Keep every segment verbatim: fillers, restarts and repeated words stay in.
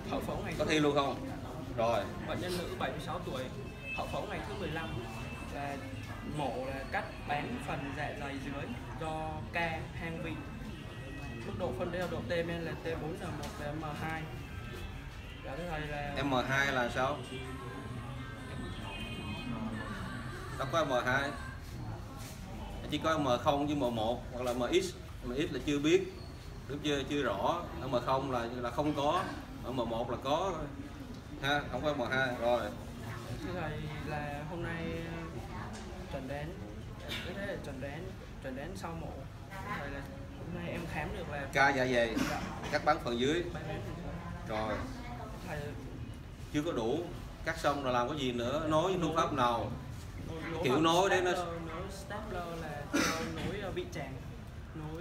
Hậu phẫu ngày Có thi luôn không? Rồi. Bệnh nhân nữ bảy mươi sáu tuổi, hậu phẫu ngày thứ mười lăm, là mổ là cắt bán phần dạ dày dưới do ca hang vị. Mức độ phân theo độ T men là T bốn R một và M hai. Dạ thưa thầy là M hai là sao? Nó có M hai. Chỉ có M không với M một hoặc là M X. M X là chưa biết. Đúng chưa? Chưa rõ. Ở M không là là không có, ở M một là có ha, không có M hai rồi. thưa thầy là hôm nay chẩn đoán, cái thế là chẩn đoán chẩn đoán sau mổ. Thầy là hôm nay em khám được là Ca dạ dày, cắt bắn phần dưới. Rồi. Thầy Chưa có đủ, cắt xong rồi làm cái gì nữa, nối với phương pháp nào? nối Kiểu nối đấy nó nối stapler là nối bị tràn, nối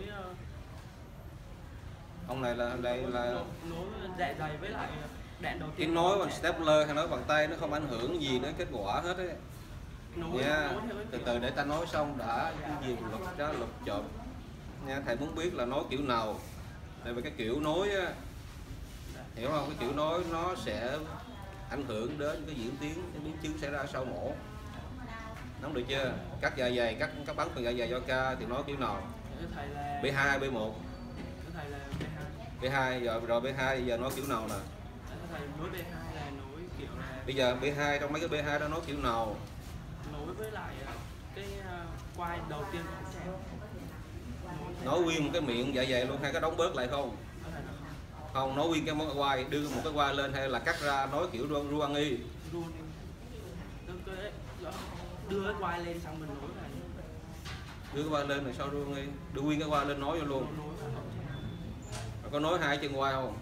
ông này là đây là nối dạ dày với lại đạn đầu cái tiên. nối bằng stapler hay nói bằng tay nó không ảnh hưởng gì đến kết quả hết đấy. Nha, từ từ để ta nói xong đã, cái gì lục trá lục chộp nha. Thầy muốn biết là nói kiểu nào, tại vì cái kiểu nối á, hiểu không, cái kiểu nối nó sẽ ảnh hưởng đến cái diễn tiến, cái biến chứng xảy ra sau mổ. Nắm được chưa? Cắt dạ dày, cắt cắt bắn phần dạ dày do ca thì nói kiểu nào? B hai, B một. Thầy là B hai. B hai rồi rồi B hai giờ nói kiểu nào nè? Thầy nối B hai là nối kiểu là bây giờ B hai trong mấy cái B hai đó nói kiểu nào? Nối với lại cái quai đầu tiên của tràng. Nói nguyên một cái miệng dạ dày luôn hay có đóng bớt lại không? Không, nói nguyên cái món quai, đưa một cái quai lên hay là cắt ra nói kiểu ruang y? Đưa cái quai lên xong mình nối lại. Đưa cái quai lên rồi sau ruang y, đưa nguyên cái quai lên nói vô luôn. Rồi có nói hai chân quai không?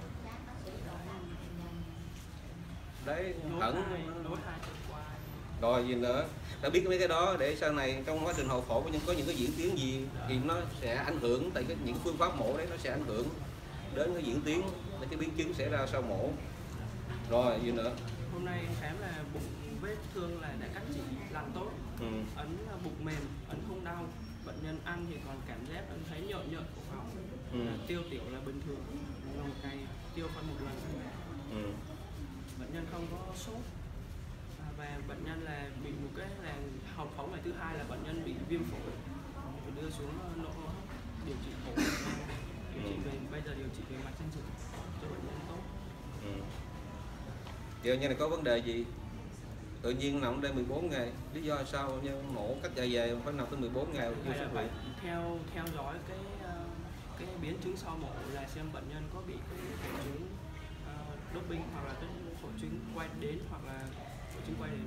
Đấy, ẩn. Rồi gì nữa? Đã biết mấy cái đó để sau này trong quá trình hậu phẫu có những cái diễn tiến gì thì nó sẽ ảnh hưởng, tại cái những phương pháp mổ đấy nó sẽ ảnh hưởng đến cái diễn tiến, đến cái biến chứng xảy ra sau mổ. Rồi gì nữa? Hôm nay em khám là bụng vết thương là đã cắt chỉ lành tốt, ừ. Ấn bụng mềm, ấn không đau. Bệnh nhân ăn thì còn cảm giác ấn thấy nhợn nhợn của họng, ừ. Tiêu tiểu là bình thường, một ngày tiêu khoảng một lần. Ừ. Bệnh nhân không có sốt. Và bệnh nhân là bị một cái là hậu phẫu ngày thứ hai là bệnh nhân bị viêm phổi, đưa xuống nội hô hấp, điều trị phổi, điều trị về bây giờ điều trị về mạch sinh dưỡng cho bệnh nhân tốt. Ừ. Giờ như này có vấn đề gì? Tự nhiên nằm ở đây mười bốn ngày, lý do sao như mổ cắt dạ dày phải nằm tới mười bốn ngày chưa xuất viện? Theo theo dõi cái cái biến chứng sau mổ là xem bệnh nhân có bị cái hội chứng uh, doping hoặc là cái hội chứng quay đến hoặc là hội chứng quay đến.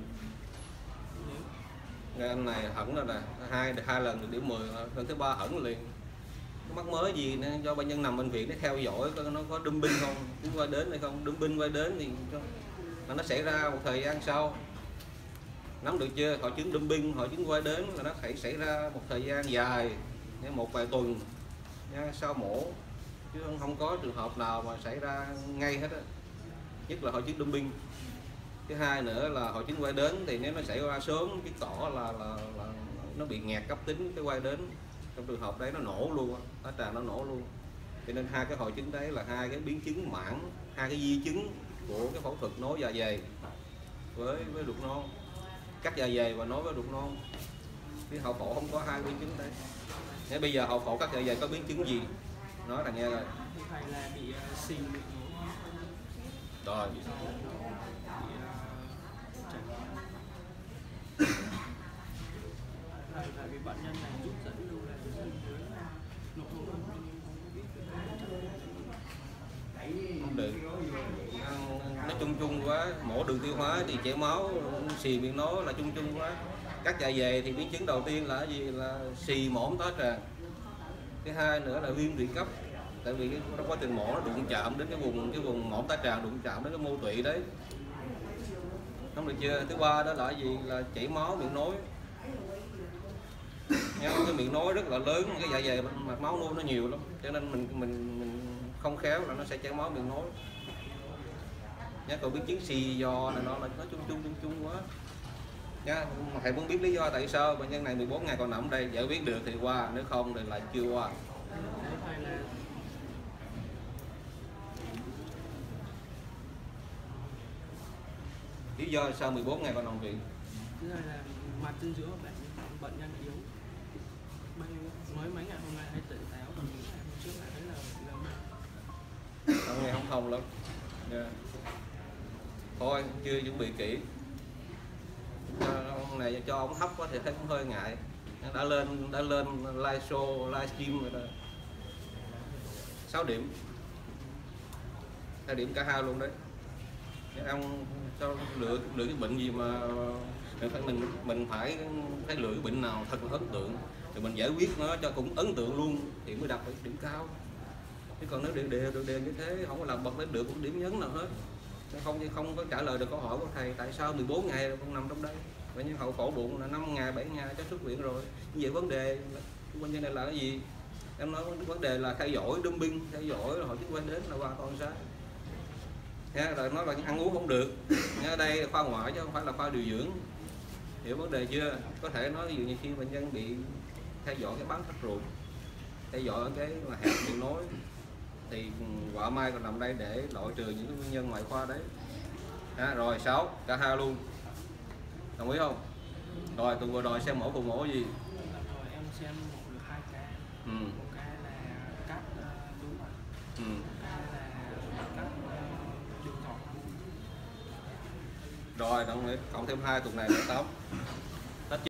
Nếu anh này hẳn rồi nè, hai hai lần được điểm mười, lần thứ ba hẳn liền. Có mắc mới gì nữa do bệnh nhân nằm bệnh viện để theo dõi coi nó có đâm binh không, chứng quay đến hay không. Đâm binh quay đến thì mà nó xảy ra một thời gian sau. Nắm được chưa? Hội chứng đâm binh, hội chứng quay đến là nó phải xảy ra một thời gian dài, một vài tuần nha, sau mổ, chứ không có trường hợp nào mà xảy ra ngay hết á. Nhất là hội chứng đâm binh. Thứ hai nữa là hội chứng quay đến thì nếu nó xảy ra sớm cái tỏ là, là, là nó bị nghẹt cấp tính cái quay đến, trong trường hợp đấy nó nổ luôn, tá tràng nó nổ luôn. Cho nên hai cái hội chứng đấy là hai cái biến chứng mãn, hai cái di chứng của cái phẫu thuật nối dạ dày với với ruột non, cắt dạ dày và nối với ruột non. Cái hậu phẫu không có hai biến chứng đấy. Nếu bây giờ hậu phẫu cắt dạ dày có biến chứng gì nói là nghe rồi. Thầy là bị xì bị nổ. Rồi. Tại vì bệnh nhân này rút dẫn lưu là nội hô hấp. Không được, nó chung chung quá, mổ đường tiêu hóa thì chảy máu, xì miệng nó là chung chung quá. Cắt dạ dày thì biến chứng đầu tiên là gì? Là xì mõm tá tràng. Thứ hai nữa là viêm tụy cấp, tại vì trong quá trình mổ nó đụng chạm đến cái vùng cái vùng mõm tá tràng, đụng chạm đến cái mô tụy đấy. Không được chưa? Thứ ba đó là gì? Là chảy máu miệng nối. Nha, cái miệng nối rất là lớn, cái dạ dày mạch máu nuôi nó nhiều lắm, cho nên mình mình mình không khéo là nó sẽ chảy máu miệng nối. Nhá, còn biến chứng xì do này nó là nó chung chung chung chung quá. Nhá, thầy muốn biết lý do tại sao bệnh nhân này mười bốn ngày còn nằm ở đây, giải quyết được thì qua, nếu không thì lại chưa qua. Lý do sau mười bốn ngày con nằm viện? Thứ hai là mặt trên giữa bệnh bệnh nhân yếu. Bao nhiêu mới mấy ngày hôm nay thấy tỉnh táo, còn những ngày hôm trước lại thấy là lớn. Hôm nay không thông lắm. Yeah. Thôi chưa chuẩn bị kỹ. Ông này cho ông hấp thì thấy cũng hơi ngại. Đã lên đã lên live show, live stream rồi đó. sáu điểm. hai điểm cả hai luôn đấy. Ông cho lựa lựa cái bệnh gì mà mình phải mình mình phải phải lựa cái bệnh nào thật là ấn tượng thì mình giải quyết nó cho cũng ấn tượng luôn thì mới đạt được điểm cao. Chứ còn nếu đều đều đều, đều như thế không có làm bật lên được cũng điểm nhấn nào hết. Không không có trả lời được câu hỏi của thầy tại sao mười bốn ngày con nằm trong đây. Vậy nhưng hậu phẫu bụng là năm ngày bảy ngày cho xuất viện rồi. Như vậy vấn đề vấn đề này là cái gì? Em nói vấn đề là theo dõi dumping, theo dõi rồi họ chứ quay đến là qua con sao? Nha, rồi nói là ăn uống không được. Ở đây khoa ngoại chứ không phải là khoa điều dưỡng. Hiểu vấn đề chưa? Có thể nói ví dụ như khi bệnh nhân bị theo dõi cái bán thắt ruột, theo dõi cái là hẹp miệng nối thì quả mai còn nằm đây để loại trừ những cái nguyên nhân ngoại khoa đấy. À, rồi sáu cả hai luôn, đồng ý không? Rồi tuần vừa rồi xem mổ phụ mổ gì? Rồi em xem mổ được hai ca. Ừ. Một ca là cắt uh, đúng rồi. Ừ. Một ca là cắt uh, đường thọ. Rồi đồng ý. Cộng thêm hai tuần này nữa tám.